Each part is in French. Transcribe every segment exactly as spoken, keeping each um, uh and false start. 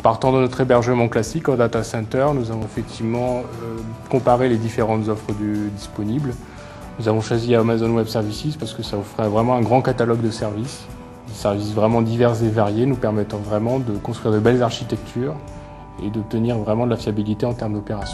Partant de notre hébergement classique en data center, nous avons effectivement euh, comparé les différentes offres du, disponibles. Nous avons choisi Amazon Web Services parce que ça offrait vraiment un grand catalogue de services, des services vraiment divers et variés, nous permettant vraiment de construire de belles architectures et d'obtenir vraiment de la fiabilité en termes d'opération.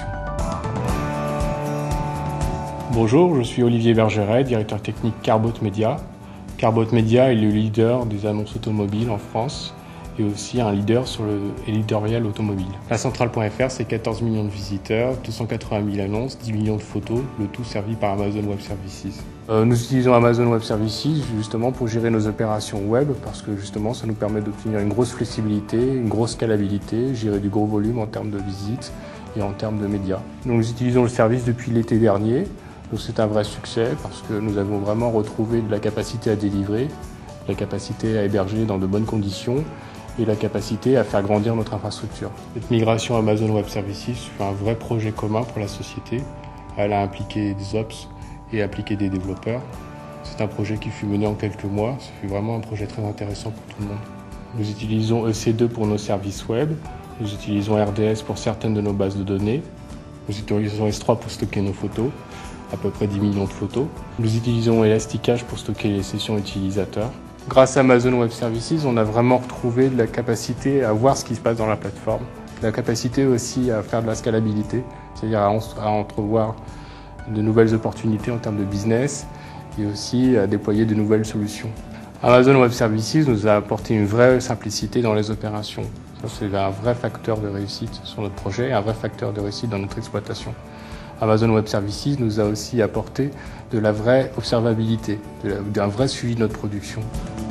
Bonjour, je suis Olivier Bergeret, directeur technique Carbot Media. Carbot Media est le leader des annonces automobiles en France et aussi un leader sur le éditorial automobile. La centrale point F R, c'est quatorze millions de visiteurs, deux cent quatre-vingt mille annonces, dix millions de photos, le tout servi par Amazon Web Services. Euh, nous utilisons Amazon Web Services justement pour gérer nos opérations web parce que justement ça nous permet d'obtenir une grosse flexibilité, une grosse scalabilité, gérer du gros volume en termes de visites et en termes de médias. Nous utilisons le service depuis l'été dernier. Donc c'est un vrai succès parce que nous avons vraiment retrouvé de la capacité à délivrer, de la capacité à héberger dans de bonnes conditions et la capacité à faire grandir notre infrastructure. Cette migration Amazon Web Services fut un vrai projet commun pour la société. Elle a impliqué des ops et impliqué des développeurs. C'est un projet qui fut mené en quelques mois. Ce fut vraiment un projet très intéressant pour tout le monde. Nous utilisons E C deux pour nos services web. Nous utilisons R D S pour certaines de nos bases de données. Nous utilisons S trois pour stocker nos photos, à peu près dix millions de photos. Nous utilisons Elasticcache pour stocker les sessions utilisateurs. Grâce à Amazon Web Services, on a vraiment retrouvé de la capacité à voir ce qui se passe dans la plateforme, la capacité aussi à faire de la scalabilité, c'est-à-dire à, à entrevoir de nouvelles opportunités en termes de business et aussi à déployer de nouvelles solutions. Amazon Web Services nous a apporté une vraie simplicité dans les opérations. Ça, c'est un vrai facteur de réussite sur notre projet et un vrai facteur de réussite dans notre exploitation. Amazon Web Services nous a aussi apporté de la vraie observabilité, d'un vrai suivi de notre production.